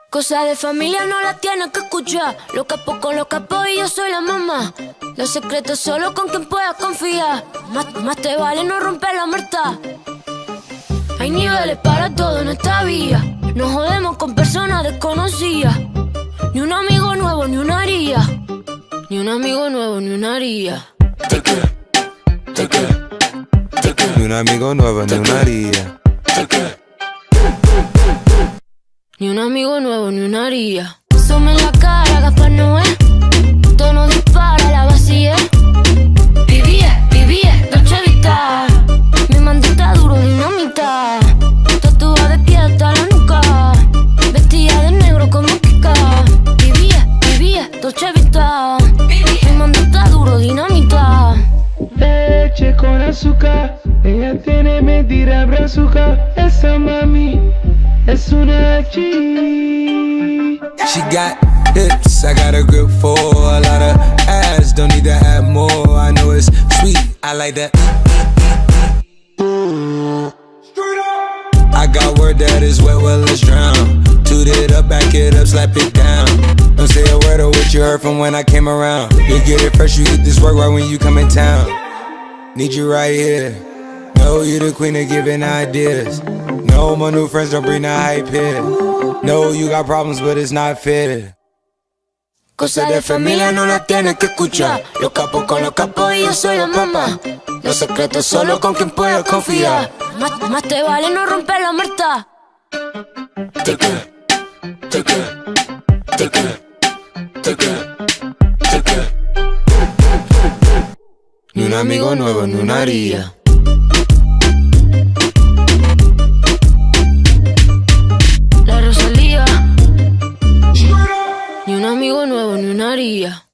Cosas de familia no las tienes que escuchar. Los capos con los capos y yo soy la mamá. Los secretos solo con quien puedas confiar. Más te vale no romper la muerta. Hay niveles para todo en esta vía. No jodemos con personas desconocidas. Ni un amigo nuevo, ni una haría. Ni un amigo nuevo, ni una haría. Ni un amigo nuevo, ni una haría. Ni un amigo nuevo, ni una haría. Sume en la cara, Gaspar Noé. Tono dispara, la vacía. Vivía, Dolce Vita. Mi mandita duro, dinamita. Tatuada de pie hasta la nuca. Vestida de negro como Kika. Vivía, Dolce Vita. Mi mandita duro, dinamita. Leche con azúcar, ella tiene mentira brazuca. Esa mami es una G. She got hips, I got a grip for a lot of ass. Don't need to add more. I know it's sweet, I like that. I got word that is wet, well let's drown. Toot it up, back it up, slap it down. Don't say a word of what you heard from when I came around. You get it fresh, you get this work right when you come in town. Need you right here. Know you the queen of giving ideas. No, my new friends don't bring the hype here. No, you got problems, but it's not fair. Cosas de familia no las tienes que escuchar. Los capos con los capos y yo soy la mamá. Los secretos solo con quien puedas confiar. Más te vale no romper la muerta. Ni un amigo nuevo, ni una haría. La Rosalía. Ni un amigo nuevo, ni una haría.